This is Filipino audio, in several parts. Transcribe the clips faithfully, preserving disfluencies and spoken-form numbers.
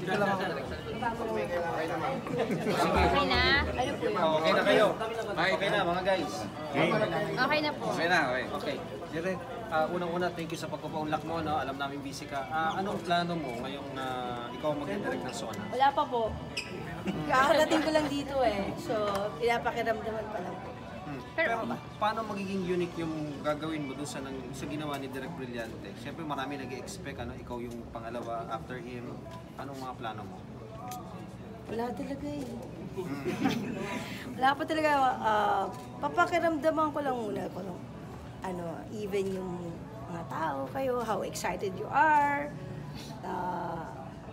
Dito lang ako. Okay na? Ano po yun? Okay na kayo? Okay na mga guys. Okay na po. Okay na, okay. Okay. Dire, uh, unang-una, thank you sa pagpapaunlak mo. No? Alam namin busy ka. Uh, anong plano mo ngayong na uh, ikaw mag-direct ng Sona? Wala pa po. Kakarating ko lang dito eh. So, pinapakiramdaman pa lang po. Hmm. Pero paano magiging unique yung gagawin mo dun sa, nang, sa ginawa ni Direk Brillante? Siyempre marami nag-expect, ano, ikaw yung pangalawa after him. Anong mga plano mo? Wala talaga eh. Hmm. Wala pa talaga. Uh, papakiramdaman ko lang muna ko. Ano, even yung mga tao kayo, how excited you are. Uh,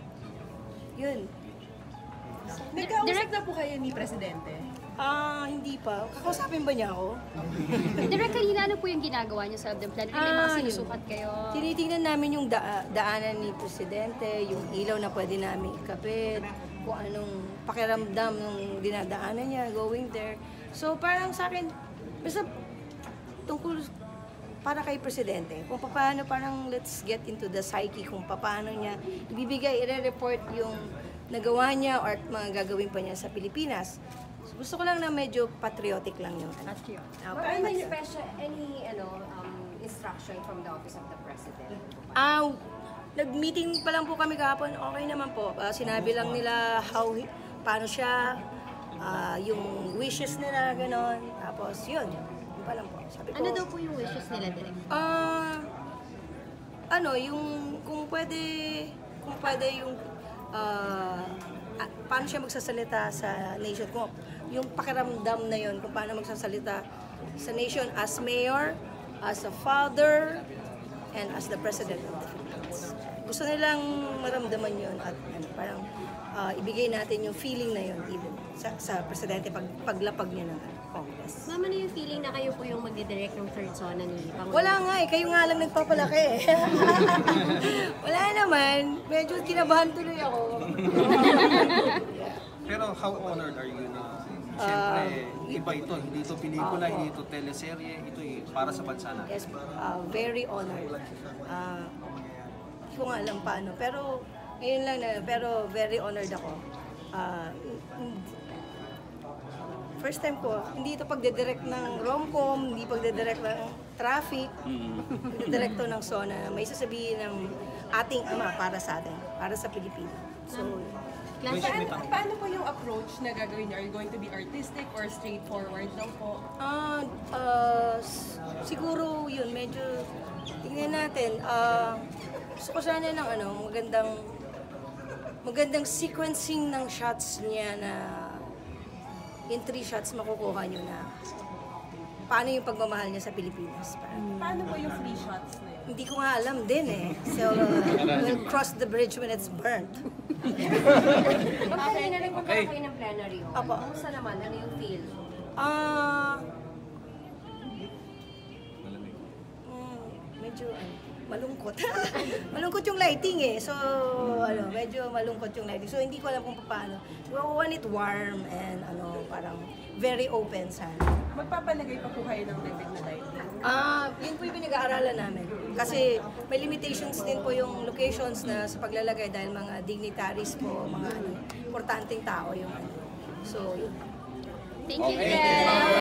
yun. Nagkausap na po kayo ni Presidente? Ah, uh, hindi pa. Kakausapin ba niya ako? Direk, kanina ano po yung ginagawa niyo sa loob ng plant? May mga Ah, sinusukat kayo? Tinitingnan namin yung da daanan ni Presidente, yung ilaw na pwede namin ikapit, kung anong pakiramdam ng dinadaanan niya going there. So parang sa akin, basta tungkol para kay Presidente, kung paano parang let's get into the psyche, kung paano niya ibibigay, i-report yung nagawa niya or mga gagawin pa niya sa Pilipinas. Gusto ko lang na medyo patriotic lang yun. Patriotic. Or any special, any ano, um, instruction from the Office of the President? Ah, nag-meeting pa lang po kami kahapon. Okay naman po. Uh, sinabi lang nila how, paano siya, uh, yung wishes nila, gano'n. Tapos yun, yun pa lang po. Sabi ko, Ano daw po yung wishes nila, Direk? Ah, ano, yung kung pwede, kung pwede yung, ah, ah, paano siya magsasalita sa nation ko. Yung pakiramdam na yun, kung paano magsasalita sa nation as mayor, as a father, and as the president of the Philippines. Gusto nilang maramdaman yun at ano, parang uh, ibigay natin yung feeling na yun even sa, sa presidente pag, paglapag niya ng Congress. Mama, ano yung feeling na kayo po yung magdidirect ng third Sona ni Pangulong? Wala nga eh, kayo nga lang nagpapalaki eh. Wala naman, medyo kinabahan tuloy ako. Pero how honored are you na siyempre iba ito, hindi ito pelikula, hindi ito teleserye, ito eh, para sa bansa natin. Yes, uh, very honored. Uh, hindi ko nga alam paano, pero ngayon lang na, pero very honored ako. Uh, first time ko, hindi ito pagdedirect ng rom-com, hindi pagdedirect ng traffic, pagdedirect to ng Sona. May sasabihin ng ating ama para sa atin, para sa Pilipinas. So, Paano, paano po yung approach na gagawin niyo? Are you going to be artistic or straightforward lang po? Ah, uh, siguro yun, medyo tingnan natin. Uh, gusto ko sana ng ano, magandang magandang sequencing ng shots niya na in three shots makukuha niyo na paano yung pagmamahal niya sa Pilipinas. Parang, Paano po yung free shots na yun? hindi ko nga alam din eh. So, uh, we'll cross the bridge when it's burnt. Bakit kanina nagpunta Okay. kayo ng plenary hall? Apo. Kamusta naman? Ano yung feel? Ah, mm, medyo ano, malungkot. Malungkot yung lighting eh. So, ano, medyo malungkot yung lighting. So, hindi ko alam kung paano. We want it warm and ano, parang very open sana. Magpapalagay pa po kayo ng level na lighting? Ah, yun po yung pinag-aaralan namin. Kasi may limitations din po yung locations na sa paglalagay dahil mga dignitaries po, mga ano, importanteng tao yung ano. So, yun. Thank you, Direk!